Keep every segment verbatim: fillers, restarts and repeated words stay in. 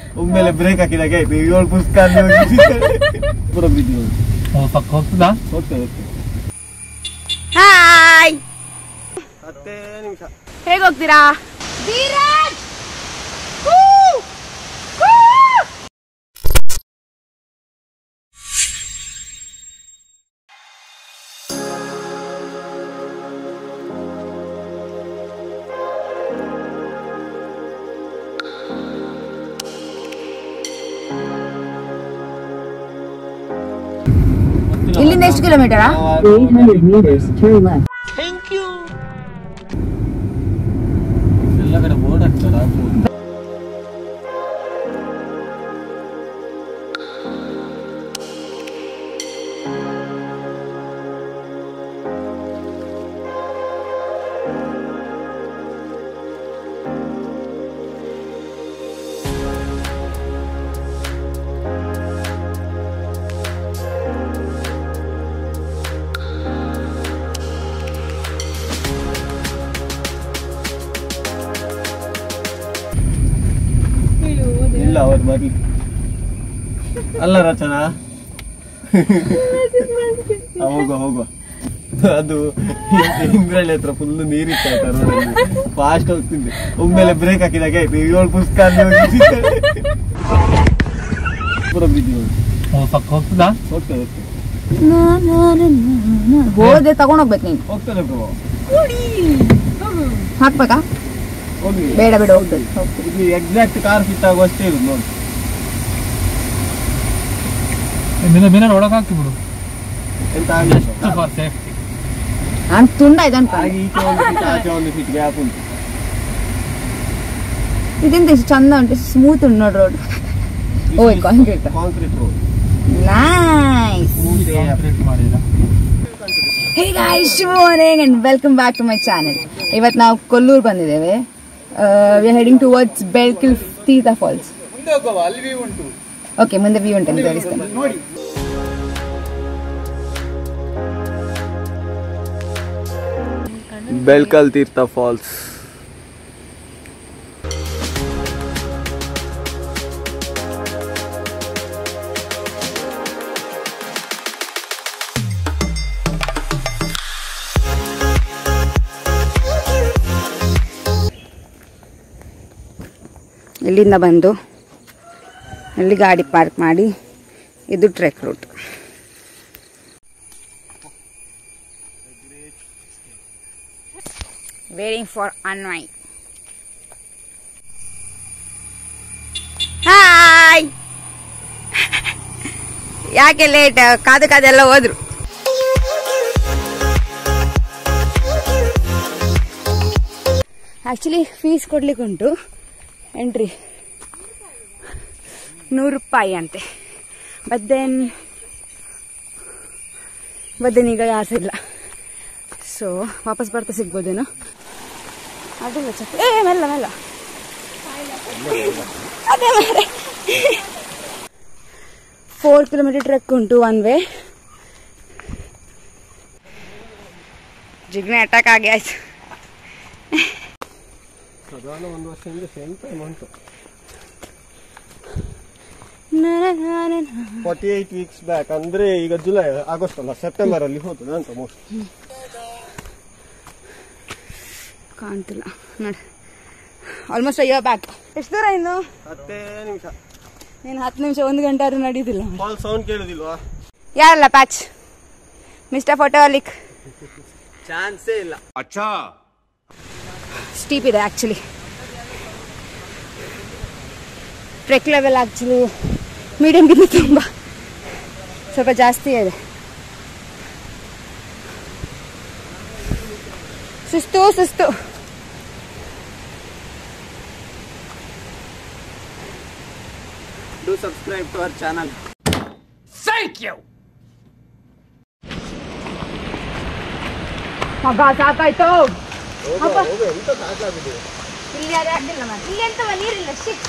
ಒಮ್ಮೆಲೆ ಬ್ರೇಕ್ ಹಾಕಿದಾಗ ಆಯ್ತು ಏಳು ಪುಸ್ತಕ ಪೂರ ಬ್ರಿಡ್ಜ್ ಪಕ್ಕ ಹೋಗ್ತದಾ ಹೋಗ್ತದೆ ಹೋಗ್ತದೆ ಹಾಯ್ ಹತ್ತೇ ನಿಮಿಷ ಹೇಗೆ ಹೋಗ್ತೀರಾ ಧೀರಜ್ ಇಲ್ಲಿಂದ ಎಷ್ಟು ಕಿಲೋಮೀಟರಾ three hundred meters turn left. Thank you ಎಲ್ಲ ಕಡೆ ಬೋರ್ಡ್ ಹಾಕ್ತಾರ ಇಲ್ಲ ಅವ್ರು ಬರ್ಲಿ ಅಲ್ಲ ರಚನಾ ಹೋಗುವ ಹೋಗುವ ಅದು ಇಂದ್ರಳ್ಳಿ ಹತ್ರ ಫುಲ್ ನೀರಿತ್ತು ರೋಡಲ್ಲಿ ಫಾಸ್ಟ್ ಹೋಗ್ತಿದ್ದೆ ಒಮ್ಮೆಲೆ ಬ್ರೇಕ್ ಹಾಕಿದಾಗ ಆಯ್ತು ಏಳು ಪುಸ್ತಕ ಪೂರ ಬ್ರಿಡ್ಜ್ ಪಕ್ಕ ಹೋಗ್ತದಾ ಹೋಗ್ತದೆ ಹೋಗ್ತದೆ ಹೋದ್ರೆ ತಗೊಂಡೋಗ್ಬೇಕು ನೀನು ಹೋಗ್ತದೆ ಬ್ರೋ ಹಾಕ್ಬೇಕಾ ಹೋಗಿ ಬೇಡ ಬೇಡ ಹೋಗ್ಬೇಕು ಇಲ್ಲಿ ಎಕ್ಸಾಕ್ಟ್ ಕಾರ್ ಫಿಟ್ ಆಗುವಷ್ಟೇ ಇರುದು ನೋಡಿ ಮೀನ ಒಳಗೆ ಹಾಕಿಬಿಡು ಎಂತ ಆಗಲಿಲ್ಲ ಫಾರ್ ಸೇಫ್ಟಿ ನಾನು ತುಂಡ ಇದನ್ನು ಹಾಗೆ ಈಚೆ ಒಂದು ಫಿಟ್ ಆಚೆ ಒಂದು ಫಿಟ್ ಗ್ಯಾಪ್ ಉಂಟು ಇದೆಂತ ಇಷ್ಟು ಚಂದ ಉಂಟು ಸ್ಮೂತ್ ಉಂಟು ನೋಡಿ ರೋಡ್ ಓಯ್ concrete concrete road nice hey guys good morning and welcome back to my channel ಇವತ್ತು ನಾವು ಕೊಲ್ಲೂರು ಬಂದಿದ್ದೇವೆ we are heading towards Belkal Theertha falls okay ಮುಂದೆ ವ್ಯೂ ಉಂಟು ತೋರಿಸ್ತೇನೆ ಬೆಲ್ಕಲ್ ತೀರ್ಥ ಫಾಲ್ಸ್ ಇಲ್ಲಿಂದ ಬಂದು ಅಲ್ಲಿ ಗಾಡಿ ಪಾರ್ಕ್ ಮಾಡಿ ಇದು trek route waiting for Anvay hi ಯಾಕೆ ಲೇಟ್ ಕಾದು ಕಾದೆಲ್ಲ ಹೋದ್ರು ಆಕ್ಚುಲಿ ಫೀಸ್ ಕೊಡ್ಲಿಕ್ಕೆ ಉಂಟು ಎಂಟ್ರಿ ನೂರು ರೂಪಾಯಿ ಅಂತೆ ಬಟ್ ದೆನ್ ಬಟ್ ದೆನ್ ಈಗ ಯಾರು ಇಲ್ಲ ಸೊ ವಾಪಸ್ ಬರ್ತಾ ಸಿಗ್ಬೋದೇನೋ ಅದಲ್ಲ ಚಕ್ಕ ಏ ಮೆಲ್ಲ ಮೆಲ್ಲ ಅದೇ ಮಾರೆ ಫೋರ್ ಕಿಲೋಮೀಟರ್ ಟ್ರೆಕ್ ಉಂಟು ಒನ್ ವೇ ಜಿಗ್ನೆ ಅಟ್ಯಾಕ್ ಆಗಿ ಆಯ್ತು ಸಾಧಾರಣ ಒಂದು ವರ್ಷದಿಂದ ಸೇಮ್ ಟೈಮ್ ಉಂಟು ಫಾರ್ಟಿ ಏಟ್ ವೀಕ್ಸ್ ಬ್ಯಾಕ್ ಅಂದ್ರೆ ಈಗ ಜುಲೈ ಆಗಸ್ಟ್ ಅಲ್ಲ ಸೆಪ್ಟೆಂಬರ್ ಅಲ್ಲಿ ಹೋಗ್ತದೆ ಅಂತ ಮೋಸ್ಟ್ ಕಾಣ್ತಿಲ್ಲ ನೋಡಿ ಆಲ್ಮೋಸ್ಟ್ ಅಯ್ಯೋ ಬ್ಯಾಕ್ ಎಷ್ಟು ದೂರ ಇನ್ನು ಹತ್ತೇ ನಿಮಿಷ ನೀನು ಹತ್ತು ನಿಮಿಷ ಒಂದು ಗಂಟೆ ಆದ್ರೂ ನಡೀತಿಲ್ಲ ಫಾಲ್ ಸೌಂಡ್ ಕೇಳುದಿಲ್ವಾ ಯಾರಲ್ಲ ಪ್ಯಾಚ್ ಮಿಸ್ಟರ್ ಫೋಟೋಲಿಕ್ ಚಾನ್ಸೇ ಇಲ್ಲ ಅಚ್ಚಾ ಸ್ಟೀಪ್ ಇದೆ ಆಕ್ಚುಲಿ ಟ್ರೆಕ್ ಲೆವೆಲ್ ಆಕ್ಚುಲಿ ಮೀಡಿಯಮ್ಗಿಂತ ತುಂಬ ಸ್ವಲ್ಪ ಜಾಸ್ತಿ ಇದೆ ಸುಸ್ತು ಸುಸ್ತು Do subscribe to our channel. Thank you. ಮಗ ಸಾಕಾಯ್ತು ಹೋಗು ಹೋಗು ಎಂತ ಸಾಕಾಗಿದೆ ಇಲ್ಲಿ ಯಾರು ಆಗಿಲ್ಲ ಮತ್ತೆ ಇಲ್ಲಿ ಎಂತ ನೀರಿಲ್ಲ ಶಿಟ್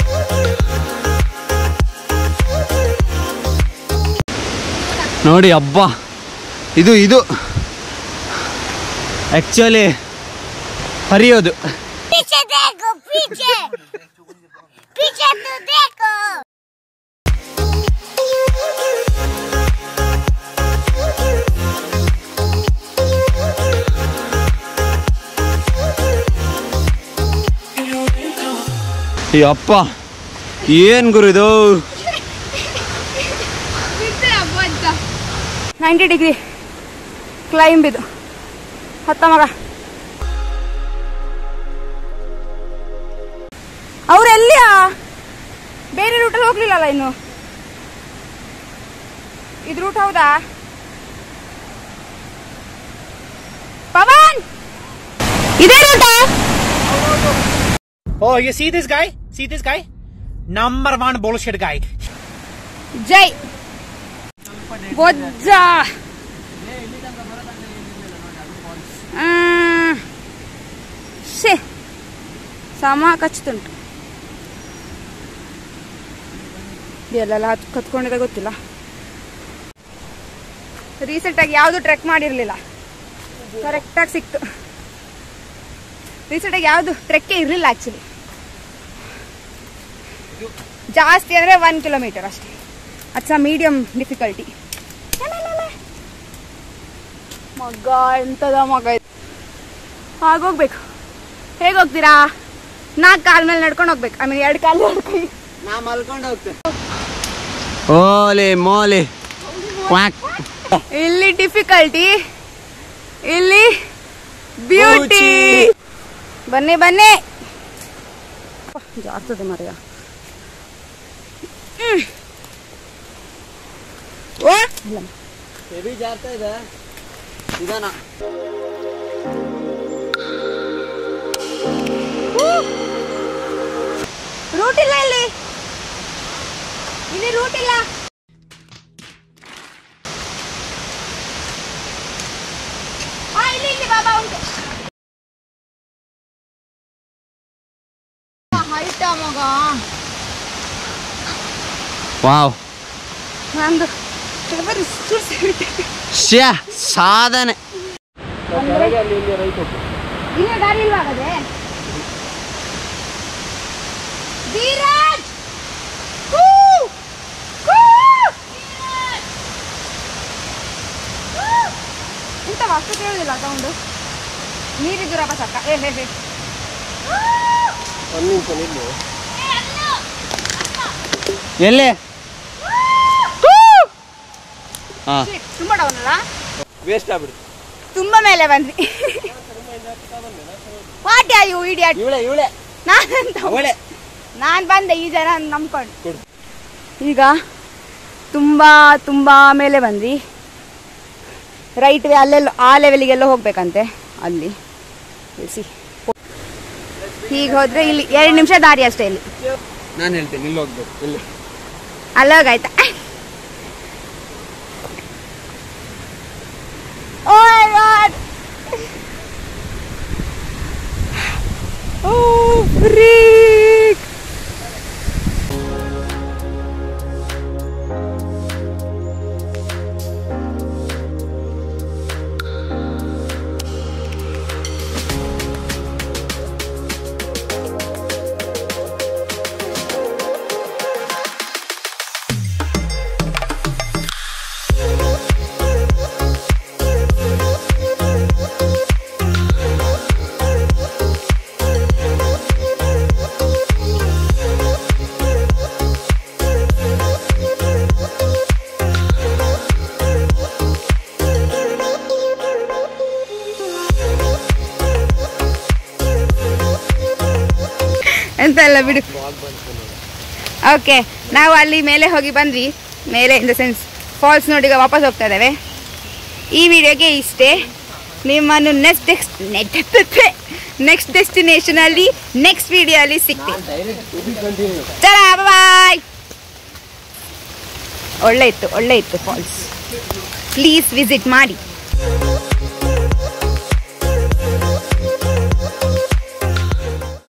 ನೋಡಿ ಅಬ್ಬಾ ಇದು ಇದು ಆಕ್ಚುಲಿ ಹರಿಯೋದು पीछे देखो पीछे पीछे तो देख ಅಪ್ಪ ಏನ್ ಗುರು ಇದು ನೈಂಟಿ ಡಿಗ್ರಿ ಕ್ಲೈಂಬ್ ಇದು ಹತ್ತ ಮಗ ಅವ್ರೆಲ್ಲಿಯಾ ಬೇರೆ ರೂಟಲ್ಲಿ ಹೋಗ್ಲಿಲ್ಲಲ್ಲ ಇನ್ನು ಇದು ರೂಟ್ ಹೌದಾ ಪವನ್ ಇದೇ ರೂಟಾ Oh, you see this guy? See this guy? Number one bullshit guy. ಜೈ ಬೊಜ್ಜ ಶೇ ಸಮ ಕಚ್ಚುತ್ತುಂಟು ಎಲ್ಲೆಲ್ಲ ಹತ್ ಕತ್ಕೊಂಡಿದೆ ಗೊತ್ತಿಲ್ಲ. ರೀಸೆಂಟಾಗಿ ಯಾವುದು ಟ್ರೆಕ್ ಮಾಡಿರಲಿಲ್ಲ, ಕರೆಕ್ಟಾಗಿ ಸಿಕ್ತು. ರೀಸೆಂಟಾಗಿ ಯಾವುದು ಟ್ರೆಕ್ಕೇ ಇರಲಿಲ್ಲ ಆ್ಯಕ್ಚುಲಿ. ಜಾಸ್ತಿ ಅಂದರೆ ಒನ್ ಕಿಲೋಮೀಟರ್ ಅಷ್ಟೇ. ಅಚ್ಚ ಮೀಡಿಯಂ ಡಿಫಿಕಲ್ಟಿ. ಮಗ ಎಂತದ ಮಗ ಇದು. ಹಾಗೋಗ್ಬೇಕು. ಹೇಗೆ ಹೋಗ್ತೀರಾ? ನಾಲ್ಕು ಕಾಲ ಮೇಲೆ ನಡ್ಕೊಂಡು ಹೋಗ್ಬೇಕು. ಆಮೇಲೆ ಎರಡು ಕಾಲು ನಡ್ಕೊಂಡು ನಾ ಮಲ್ಕೊಂಡು ಹೋಗ್ತೇನೆ. ಓಲೆ ಮೋಲೆ ಇಲ್ಲಿ ಡಿಫಿಕಲ್ಟಿ, ಇಲ್ಲಿ ಬ್ಯೂಟಿ. ಬನ್ನಿ ಬನ್ನಿ. ಜಾರ್ತದೆ ಮರೆಯ. ಓ ಇಲ್ಲ ಹೆವಿ ಜಾರ್ತಾ ಇದೆ ನಿಧಾನ. ರೂಟ್ ಇಲ್ಲ ಇಲ್ಲಿ, ಇಲ್ಲಿ ರೂಟ್ ಇಲ್ಲ. ಇಲ್ಲಿ ಇಲ್ಲಿ ಬಾಬಾ ಉಂಟು. ಹೈಟ ಮಗ. ವಾವ್ ನಂದು ಶ್ಯಾ ಸಾಧನೆ. ಇನ್ನೂ ದಾರಿ ಇಲ್ವಾಗದೆ. ಧೀರಜ್ ಇಂಥ ಅಷ್ಟು ಕೇಳುದಿಲ್ಲ ಸೌಂಡು. ನೀರಿದ್ದೀರಪ್ಪ ಸಾಕ. ಏ ಹೇ ಹೇ ಒಂದು ನಿಮಿಷ ನಿಲ್ಲು. ಎಲ್ಲಿ ಹಾಂ ತುಂಬಾ ಡೌನ್ ಅಲ್ಲ, ವೇಸ್ಟ್ ಆಗ್ಬಿಡು. ತುಂಬಾ ಮೇಲೆ ಬಂದ್ವಿ. What are you idiot? ಇವಳೆ ಇವಳೆ ನಾನಂತ ಅವಳೆ ನಾನು ಬಂದೆ ಈ ಜನ ನಂಬ್ಕೊಂಡು. ಈಗ ತುಂಬ ತುಂಬ ಮೇಲೆ ಬಂದ್ವಿ. ರೈಟ್ ವೇ ಅಲ್ಲೆಲ್ಲ ಆ ಲೆವೆಲಿಗೆಲ್ಲ ಹೋಗ್ಬೇಕಂತೆ. ಅಲ್ಲಿ ಸಿ ಹೀಗೆ ಹೋದ್ರೆ ಇಲ್ಲಿ ಎರಡು ನಿಮಿಷ ದಾರಿ ಅಷ್ಟೇ. ಇಲ್ಲಿ ನಾನು ಹೇಳ್ತೇನೆ ಇಲ್ಲಿ ಹೋಗ್ಬೇಕು. ಇಲ್ಲಿ ಅಲ್ಲೋಗಾಯ್ತಾ? ಓ ಮೈ ಗಾಡ್. ಓ ಫ್ರೀಕ್. ಎಂತೆಲ್ಲ ಬಿಡು. ಓಕೆ, ನಾವು ಅಲ್ಲಿ ಮೇಲೆ ಹೋಗಿ ಬಂದ್ವಿ. ಮೇಲೆ ಇನ್ ದ ಸೆನ್ಸ್ ಫಾಲ್ಸ್ ನೋಡಿ ಈಗ ವಾಪಸ್ ಹೋಗ್ತಾ ಇದ್ದೇವೆ. ಈ ವಿಡಿಯೋಗೆ ಇಷ್ಟೇ. ನಿಮ್ಮನ್ನು ನೆಕ್ಸ್ಟ್ ನೆಕ್ಸ್ಟ್ ಡೆಸ್ಟಿನೇಷನ್ ಅಲ್ಲಿ ನೆಕ್ಸ್ಟ್ ವಿಡಿಯೋ ಅಲ್ಲಿ ಸಿಗ್ತೀವಿ. ಚಲೋ ಬಾಯ್. ಒಳ್ಳೆ ಇತ್ತು ಒಳ್ಳೆ ಇತ್ತು ಫಾಲ್ಸ್. ಪ್ಲೀಸ್ ವಿಸಿಟ್ ಮಾಡಿ.